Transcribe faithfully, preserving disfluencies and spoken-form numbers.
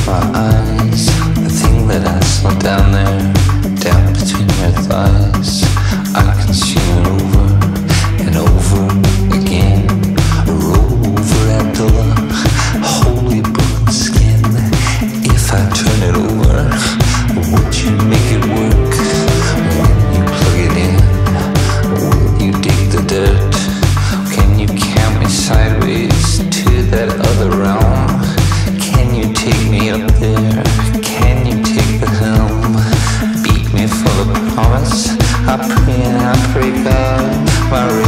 my eyes, the thing that I saw down there, down between your thighs, I can see it over and over again. Roll over Abdullah, holy broken skin. If I turn it over, would you make it work? When you plug it in, will you dig the dirt? Can you count me sideways to that other realm? Can you take me up there? Can you take the helm? Beat me for the promise. I pray and I pray God, my